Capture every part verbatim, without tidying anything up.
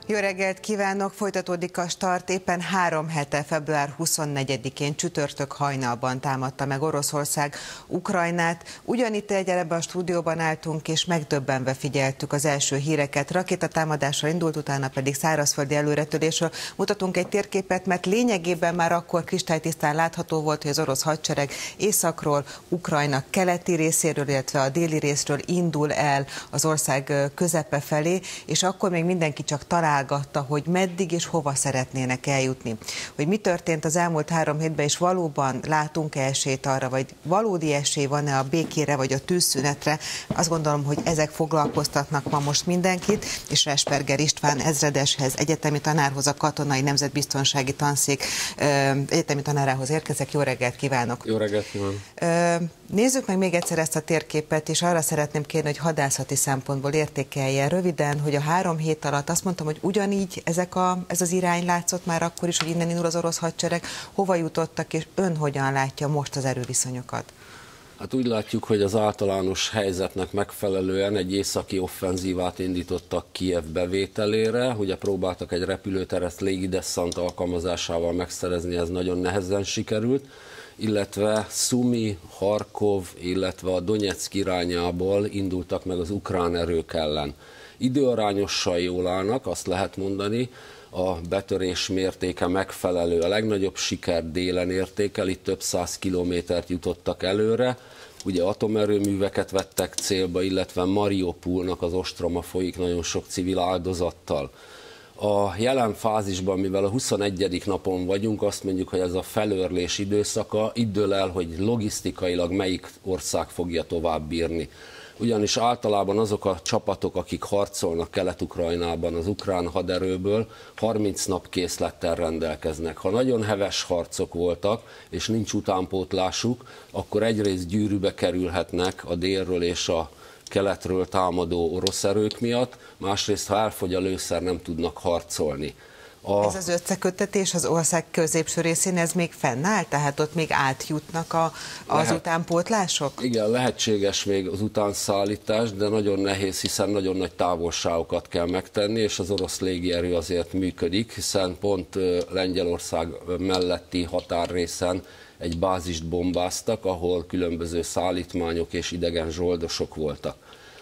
Jó reggelt kívánok! Folytatódik a start. Éppen három hete, február huszonnegyedikén csütörtök hajnalban támadta meg Oroszország Ukrajnát. Ugyanitt ebben a stúdióban álltunk, és megdöbbenve figyeltük az első híreket. Rakétatámadásra indult, utána pedig szárazföldi előretörésről. Mutatunk egy térképet, mert lényegében már akkor kristálytisztán látható volt, hogy az orosz hadsereg északról, Ukrajna keleti részéről, illetve a déli részről indul el az ország közepe felé, és akkor még mindenki csak talál hogy meddig és hova szeretnének eljutni. Hogy mi történt az elmúlt három hétben, és valóban látunk-e esélyt arra, vagy valódi esély van-e a békére, vagy a tűzszünetre, azt gondolom, hogy ezek foglalkoztatnak ma most mindenkit, és Resperger István ezredeshez, egyetemi tanárhoz, a Katonai Nemzetbiztonsági Tanszék egyetemi tanárához érkezek. Jó reggelt kívánok! Jó reggelt kívánok! Nézzük meg még egyszer ezt a térképet, és arra szeretném kérni, hogy hadászati szempontból értékelje röviden, hogy a három hét alatt azt mondtam, hogy ugyanígy ezek a, ez az irány látszott már akkor is, hogy innen indul az orosz hadsereg, hova jutottak, és ön hogyan látja most az erőviszonyokat? Hát úgy látjuk, hogy az általános helyzetnek megfelelően egy északi offenzívát indítottak Kijev bevételére. Ugye próbáltak egy repülőteret légidesszant alkalmazásával megszerezni, ez nagyon nehezen sikerült, illetve Szumi, Harkov, illetve a Donyeck irányából indultak meg az ukrán erők ellen. Időarányosan jól állnak, azt lehet mondani, a betörés mértéke megfelelő. A legnagyobb siker délen értékel, itt több száz kilométert jutottak előre. Ugye atomerőműveket vettek célba, illetve Mariupolnak az ostroma folyik nagyon sok civil áldozattal. A jelen fázisban, mivel a huszonegyedik napon vagyunk, azt mondjuk, hogy ez a felőrlés időszaka, itt dől el, hogy logisztikailag melyik ország fogja tovább bírni. Ugyanis általában azok a csapatok, akik harcolnak Kelet-Ukrajnában az ukrán haderőből, harminc nap készlettel rendelkeznek. Ha nagyon heves harcok voltak, és nincs utánpótlásuk, akkor egyrészt gyűrűbe kerülhetnek a délről és a keletről támadó orosz erők miatt, másrészt, ha elfogy a lőszer, nem tudnak harcolni. A... Ez az összeköttetés az ország középső részén, ez még fennáll? Tehát ott még átjutnak a, az Lehet... utánpótlások? Igen, lehetséges még az utánszállítás, de nagyon nehéz, hiszen nagyon nagy távolságokat kell megtenni, és az orosz légierő azért működik, hiszen pont Lengyelország melletti határrészen egy bázist bombáztak, ahol különböző szállítmányok és idegen zsoldosok voltak.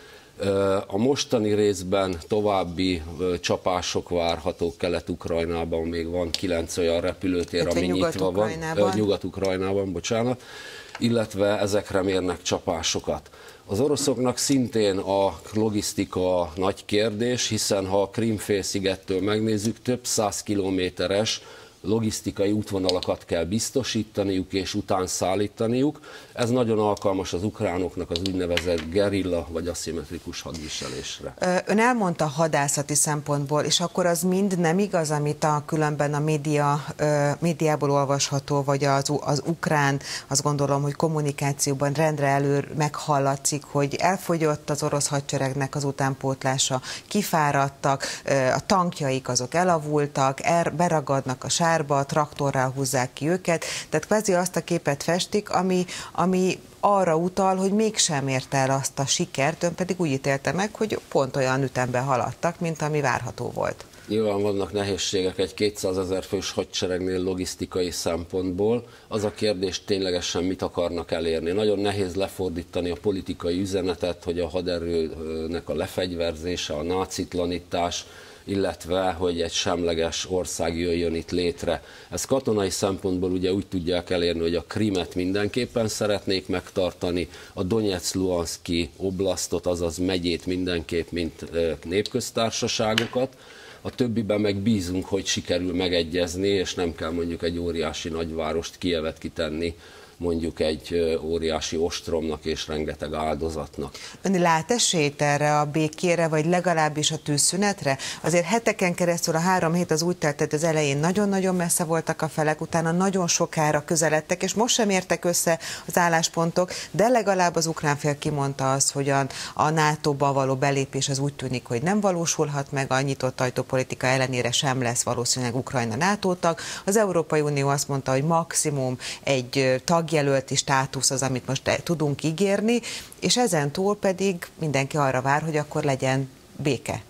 A mostani részben további csapások várhatók Kelet-Ukrajnában, még van kilenc olyan repülőtér, ami nyitva van, Nyugat-Ukrajnában, bocsánat, illetve ezekre mérnek csapásokat. Az oroszoknak szintén a logisztika nagy kérdés, hiszen ha a Krím-félszigettől megnézzük, több száz kilométeres logisztikai útvonalakat kell biztosítaniuk és után szállítaniuk. Ez nagyon alkalmas az ukránoknak az úgynevezett gerilla vagy aszimmetrikus hadviselésre. Ön elmondta hadászati szempontból, és akkor az mind nem igaz, amit a különben a média, médiából olvasható, vagy az, az ukrán, azt gondolom, hogy kommunikációban rendre elő meghallatszik, hogy elfogyott az orosz hadseregnek az utánpótlása, kifáradtak, a tankjaik azok elavultak, er, beragadnak a sárba, a traktorral húzzák ki őket, tehát kvázi azt a képet festik, ami, ami arra utal, hogy mégsem érte el azt a sikert, ön pedig úgy ítélte meg, hogy pont olyan ütemben haladtak, mint ami várható volt. Nyilván vannak nehézségek egy kétszázezer fős hadseregnél logisztikai szempontból. Az a kérdés, ténylegesen mit akarnak elérni. Nagyon nehéz lefordítani a politikai üzenetet, hogy a haderőnek a lefegyverzése, a nácitlanítás, illetve hogy egy semleges ország jöjjön itt létre. Ez katonai szempontból ugye úgy tudják elérni, hogy a Krimet mindenképpen szeretnék megtartani, a Donyeck-Luhanszki oblasztot, azaz megyét mindenképp, mint népköztársaságokat. A többiben meg bízunk, hogy sikerül megegyezni, és nem kell mondjuk egy óriási nagyvárost, Kijevet kitenni mondjuk egy óriási ostromnak és rengeteg áldozatnak. Ön lát esélyt erre a békére, vagy legalábbis a tűzszünetre? Azért heteken keresztül a három hét az úgy telt, hogy az elején nagyon-nagyon messze voltak a felek, utána nagyon sokára közeledtek, és most sem értek össze az álláspontok, de legalább az ukrán fél kimondta azt, hogy a, a nátóba való belépés az úgy tűnik, hogy nem valósulhat meg, a nyitott ajtópolitika ellenére sem lesz valószínűleg Ukrajna NATO tag. Az Európai Unió azt mondta, hogy maximum egy tagjelölti státusz az, amit most tudunk ígérni, és ezen túl pedig mindenki arra vár, hogy akkor legyen béke.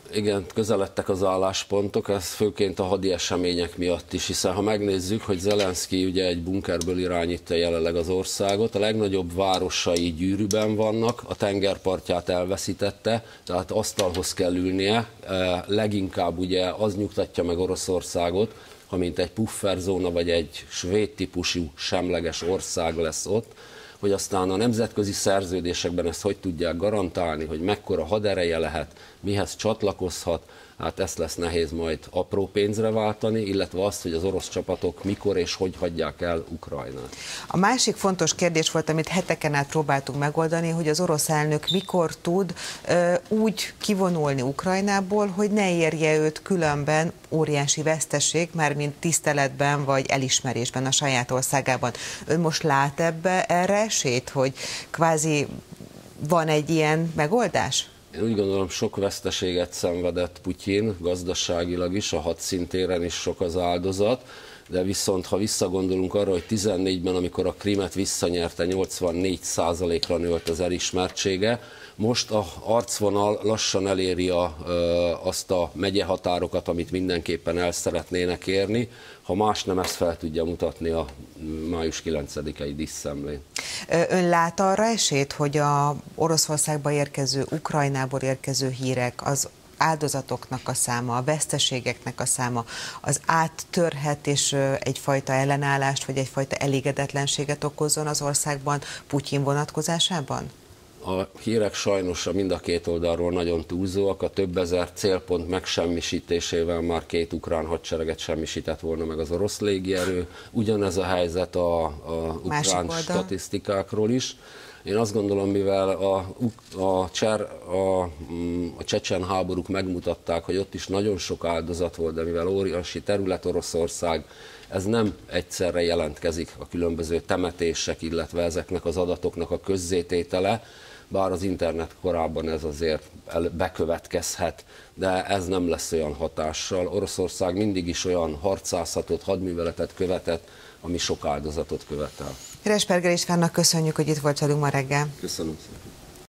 Igen, közeledtek az álláspontok, ez főként a hadi események miatt is, hiszen ha megnézzük, hogy Zelenszky ugye egy bunkerből irányítja jelenleg az országot, a legnagyobb városai gyűrűben vannak, a tengerpartját elveszítette, tehát asztalhoz kell ülnie, leginkább ugye az nyugtatja meg Oroszországot, ha mint egy pufferzóna vagy egy svéd típusú semleges ország lesz ott, hogy aztán a nemzetközi szerződésekben ezt hogy tudják garantálni, hogy mekkora hadereje lehet, mihez csatlakozhat, hát ezt lesz nehéz majd apró pénzre váltani, illetve azt, hogy az orosz csapatok mikor és hogy hagyják el Ukrajnát. A másik fontos kérdés volt, amit heteken át próbáltunk megoldani, hogy az orosz elnök mikor tud ö, úgy kivonulni Ukrajnából, hogy ne érje őt különben óriási veszteség, mármint tiszteletben vagy elismerésben a saját országában. Ön most lát ebbe erre esélyt, hogy kvázi van egy ilyen megoldás? Én úgy gondolom, sok veszteséget szenvedett Putyin, gazdaságilag is, a hadszintéren is sok az áldozat, de viszont ha visszagondolunk arra, hogy tizennégyben, amikor a Krimet visszanyerte, nyolcvannégy százalékra nőtt az elismertsége, most a arcvonal lassan eléri a, azt a megyehatárokat, amit mindenképpen el szeretnének érni, ha más nem, ezt fel tudja mutatni a május kilencedikei díszszemlén. Ön lát arra esélyt, hogy a Oroszországba érkező, Ukrajnából érkező hírek, az áldozatoknak a száma, a veszteségeknek a száma, az áttörhet és egyfajta ellenállást, vagy egyfajta elégedetlenséget okozzon az országban Putyin vonatkozásában? A hírek sajnos mind a két oldalról nagyon túlzóak, a több ezer célpont megsemmisítésével már két ukrán hadsereget semmisített volna meg az orosz légierő. Ugyanez a helyzet a, a ukrán statisztikákról is. Én azt gondolom, mivel a, a, cser, a, a csecsen háborúk megmutatták, hogy ott is nagyon sok áldozat volt, de mivel óriási terület Oroszország, ez nem egyszerre jelentkezik, a különböző temetések, illetve ezeknek az adatoknak a közzététele, bár az internet korában ez azért bekövetkezhet, de ez nem lesz olyan hatással. Oroszország mindig is olyan harcászatot, hadműveletet követett, ami sok áldozatot követel. Resperger Istvánnak köszönjük, hogy itt volt velünk ma reggel. Köszönöm szépen.